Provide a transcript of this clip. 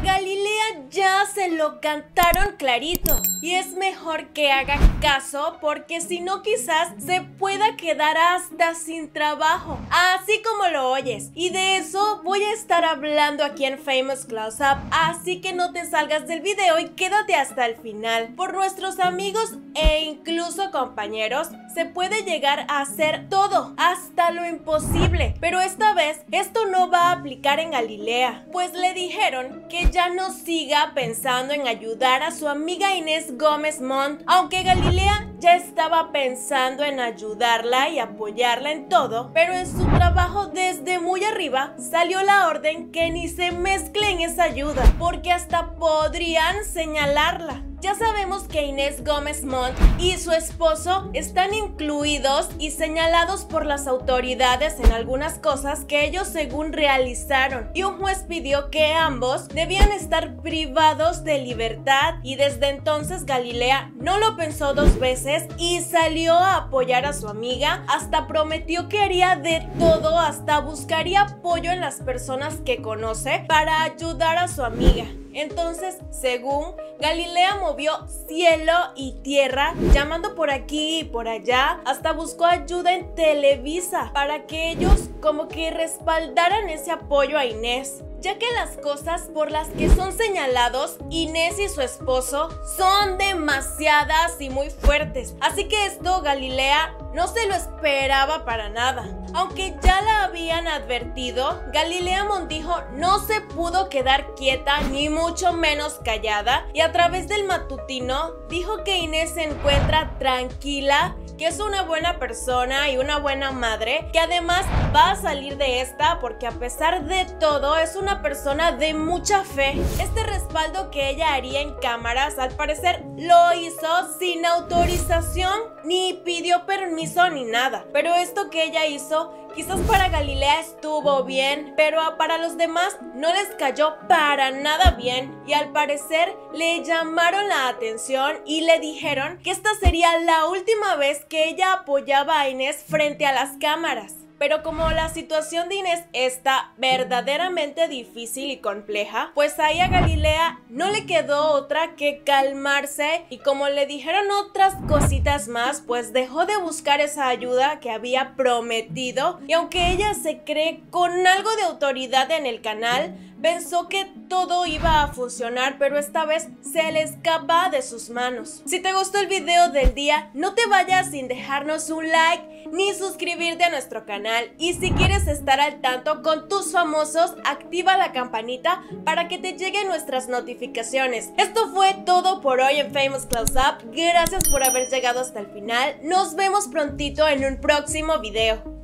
Galilea ya se lo cantaron clarito y es mejor que haga caso porque si no quizás se pueda quedar hasta sin trabajo, así como lo oyes. Y de eso voy a estar hablando aquí en Famous Close-Up, así que no te salgas del video y quédate hasta el final. Por nuestros amigos e incluso compañeros se puede llegar a hacer todo, hasta lo imposible, pero esta vez esto no va a aplicar en Galilea, pues le dijeron que ya no siga pensando en ayudar a su amiga Inés Gómez Montt, aunque Galilea ya estaba pensando en ayudarla y apoyarla en todo, pero en su trabajo desde muy arriba salió la orden que ni se mezcle en esa ayuda, porque hasta podrían señalarla. Ya sabemos que Inés Gómez Montt y su esposo están incluidos y señalados por las autoridades en algunas cosas que ellos según realizaron, y un juez pidió que ambos debían estar privados de libertad, y desde entonces Galilea no lo pensó dos veces y salió a apoyar a su amiga, hasta prometió que haría de todo, hasta buscaría apoyo en las personas que conoce para ayudar a su amiga. Entonces, según, Galilea movió cielo y tierra, llamando por aquí y por allá, hasta buscó ayuda en Televisa para que ellos como que respaldaran ese apoyo a Inés, ya que las cosas por las que son señalados Inés y su esposo son demasiadas y muy fuertes, así que esto Galilea no se lo esperaba para nada. Aunque ya la habían advertido, Galilea Montijo no se pudo quedar quieta ni mucho menos callada, y a través del matutino dijo que Inés se encuentra tranquila, que es una buena persona y una buena madre, que además va a salir de esta porque a pesar de todo es una persona de mucha fe. Este respaldo que ella haría en cámaras al parecer lo hizo sin autorización, ni pidió permiso ni nada, pero esto que ella hizo quizás para Galilea estuvo bien, pero para los demás no les cayó para nada bien, y al parecer le llamaron la atención y le dijeron que esta sería la última vez que ella apoyaba a Inés frente a las cámaras. Pero como la situación de Inés está verdaderamente difícil y compleja, pues ahí a Galilea no le quedó otra que calmarse, y como le dijeron otras cositas más, pues dejó de buscar esa ayuda que había prometido, y aunque ella se cree con algo de autoridad en el canal, pensó que todo iba a funcionar, pero esta vez se le escapa de sus manos. Si te gustó el video del día, no te vayas sin dejarnos un like ni suscribirte a nuestro canal, y si quieres estar al tanto con tus famosos, activa la campanita para que te lleguen nuestras notificaciones. Esto fue todo por hoy en Famous Close-Up. Gracias por haber llegado hasta el final. Nos vemos prontito en un próximo video.